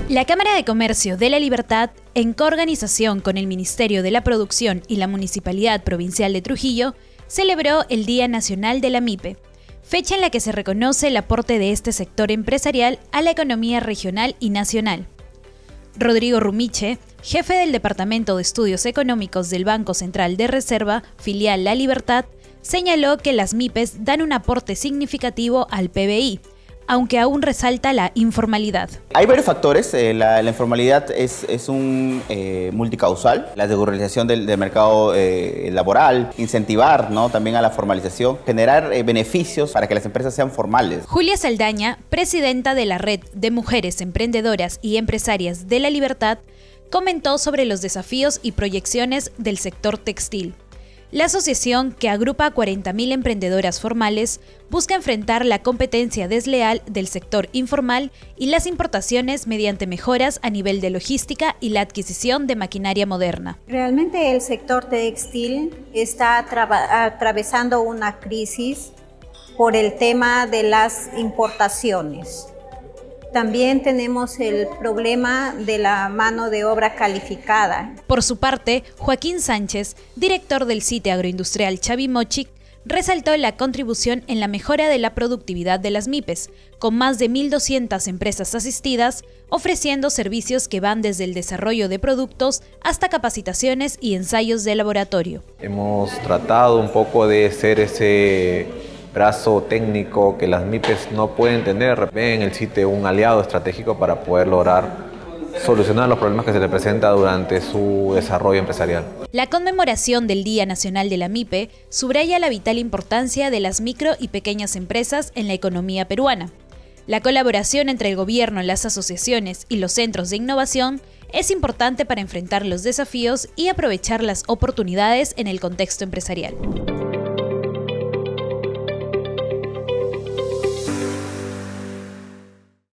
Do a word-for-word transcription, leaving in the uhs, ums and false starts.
La Cámara de Comercio de La Libertad, en coorganización con el Ministerio de la Producción y la Municipalidad Provincial de Trujillo, celebró el Día Nacional de la MIPE, fecha en la que se reconoce el aporte de este sector empresarial a la economía regional y nacional. Rodrigo Rumiche, jefe del Departamento de Estudios Económicos del Banco Central de Reserva, filial La Libertad, señaló que las MIPES dan un aporte significativo al P B I, aunque aún resalta la informalidad. Hay varios factores. Eh, la, la informalidad es, es un eh, multicausal. La desregularización del, del mercado eh, laboral, incentivar, ¿no?, también a la formalización, generar eh, beneficios para que las empresas sean formales. Julia Saldaña, presidenta de la Red de Mujeres Emprendedoras y Empresarias de La Libertad, comentó sobre los desafíos y proyecciones del sector textil. La asociación, que agrupa a cuarenta mil emprendedoras formales, busca enfrentar la competencia desleal del sector informal y las importaciones mediante mejoras a nivel de logística y la adquisición de maquinaria moderna. Realmente el sector textil está atravesando una crisis por el tema de las importaciones. También tenemos el problema de la mano de obra calificada. Por su parte, Joaquín Sánchez, director del sitio agroindustrial Chavimochic, resaltó la contribución en la mejora de la productividad de las MIPES, con más de mil doscientas empresas asistidas, ofreciendo servicios que van desde el desarrollo de productos hasta capacitaciones y ensayos de laboratorio. Hemos tratado un poco de ser ese brazo técnico que las MIPES no pueden tener. Ven en el sitio un aliado estratégico para poder lograr solucionar los problemas que se le presenta durante su desarrollo empresarial. La conmemoración del Día Nacional de la MIPE subraya la vital importancia de las micro y pequeñas empresas en la economía peruana. La colaboración entre el gobierno, las asociaciones y los centros de innovación es importante para enfrentar los desafíos y aprovechar las oportunidades en el contexto empresarial.